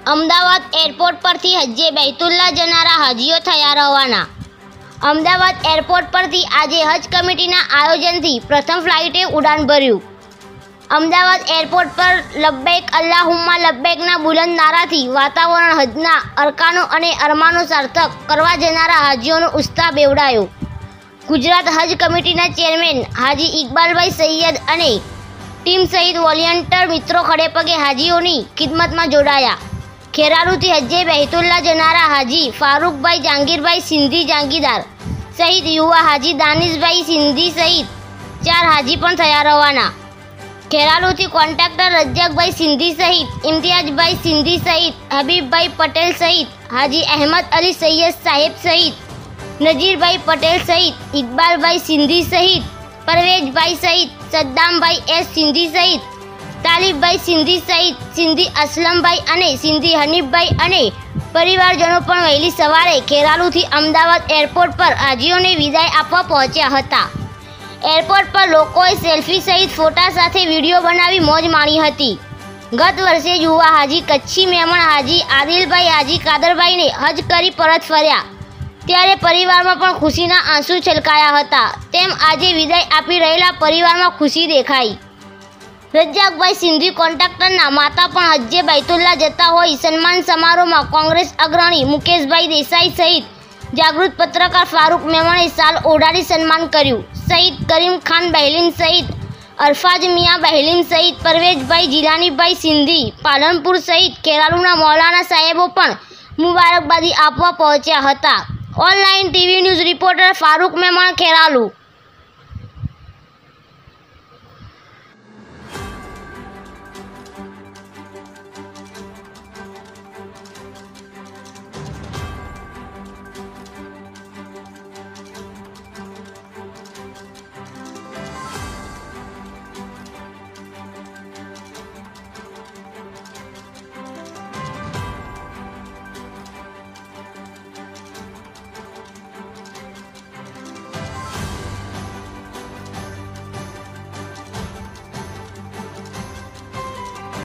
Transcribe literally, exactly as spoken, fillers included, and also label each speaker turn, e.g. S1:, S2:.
S1: Ahmedabad airport પરથી હજ્જે બૈતુલ્લા જનારા હાજીઓ થયા રવાના। અમદાવાદ એરપોર્ટ પરથી આજે હજ કમિટીના આયોજનથી પ્રથમ ફ્લાઇટે ઉડાન ભર્યું। અમદાવાદ એરપોર્ટ પર લબ્બૈક અલ્લાહુમ્મા લબ્બૈકના બુલંદ નારાથી વાતાવરણ હજના અરકાનો અને અરમાનો સાર્થક કરવા જનારા હાજીઓનો ઉત્સાહ બેવડાયો। ગુજરાત હજ કમિટીના ચેરમેન હાજી ઇકબાલભાઈ સૈયદ અને ટીમ સહિત વોલિયન્ટર મિત્રો ખડેપગે હાજીઓની ખિદમતમાં જોડાયા। ખેરાલુથી હજ્જે બૈતુલ્લા જનારા હાજી ફારૂકભાઈ જહાંગીરભાઈ સિંધી જાગીરદાર સહિત યુવા હાજી દાનિશભાઈ સિંધી સહિત ચાર હાજી પણ થયા રવાના। ખેરાલુથી કોન્ટ્રાક્ટર રજાકભાઈ સિંધી સહિત ઇમ્તિયાઝભાઈ સિંધી સહિત હબીબભાઈ પટેલ સહિત હાજી અહેમદ અલી સૈયદ સાહેબ સહિત નજીરભાઈ પટેલ સહિત ઇકબાલભાઈ સિંધી સહિત પરવેજભાઈ સહિત સદ્દામભાઈ એસ સિંધી સહિત તાલિબભાઈ સિંધી સહિત સિંધી અસલમભાઈ અને સિંધી હનીફભાઈ અને પરિવારજનો પણ વહેલી સવારે ખેરાલુથી અમદાવાદ એરપોર્ટ પર હાજીઓને વિદાય આપવા પહોંચ્યા હતા। એરપોર્ટ પર લોકોએ સેલ્ફી સહિત ફોટા સાથે વિડીયો બનાવી મોજ માણી હતી। ગત વર્ષે યુવા હાજી કચ્છી મહેમાન હાજી આદિલભાઈ હાજી કાદરભાઈને હજ કરી પરત ફર્યા ત્યારે પરિવારમાં પણ ખુશીના આંસુ છલકાયા હતા। તેમ આજે વિદાય આપી રહેલા પરિવારમાં ખુશી દેખાઈ। રજાકભાઈ સિંધી કોન્ટ્રાક્ટરના માતા પણ હજ્જે બૈતુલ્લા જતા હોય સન્માન સમારોહમાં કોંગ્રેસ અગ્રણી મુકેશભાઈ દેસાઈ સહિત જાગૃત પત્રકાર ફારૂક મેમણે સાલ ઓઢાડી સન્માન કર્યું। સહિત કરીમ ખાન બહેલીન સહિત અરફાજ મિયા બહેલીન સહિત પરવેજભાઈ જીલાનીભાઈ સિંધી પાલનપુર સહિત ખેરાલુના મૌલાના સાહેબો પણ મુબારકબાદી આપવા પહોંચ્યા હતા। Online TV news reporter Farooq Memon, Kheralu.